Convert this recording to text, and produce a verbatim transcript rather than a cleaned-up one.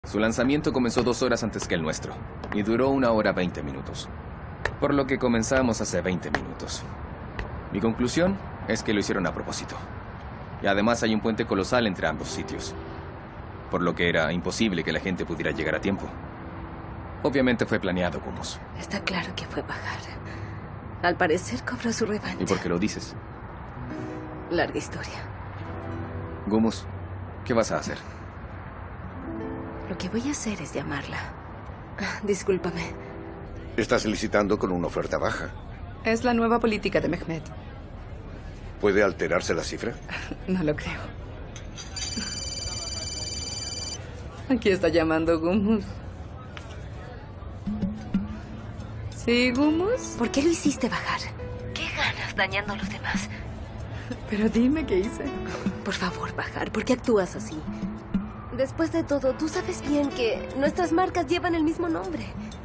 Su lanzamiento comenzó dos horas antes que el nuestro, y duró una hora veinte minutos. Por lo que comenzamos hace veinte minutos. Mi conclusión es que lo hicieron a propósito. Y además hay un puente colosal entre ambos sitios. Por lo que era imposible que la gente pudiera llegar a tiempo. Obviamente fue planeado, Gumus. Está claro que fue Bahar. Al parecer cobró su revancha. ¿Y por qué lo dices? Larga historia. Gumus, ¿qué vas a hacer? Lo que voy a hacer es llamarla. Discúlpame. Estás licitando con una oferta baja. Es la nueva política de Mehmet. ¿Puede alterarse la cifra? No lo creo. Aquí está llamando Gumus. ¿Sí, Gumus? ¿Por qué lo hiciste, Bahar? ¿Qué ganas dañando a los demás? Pero dime qué hice. Por favor, Bahar, ¿por qué actúas así? Después de todo, tú sabes bien que nuestras marcas llevan el mismo nombre.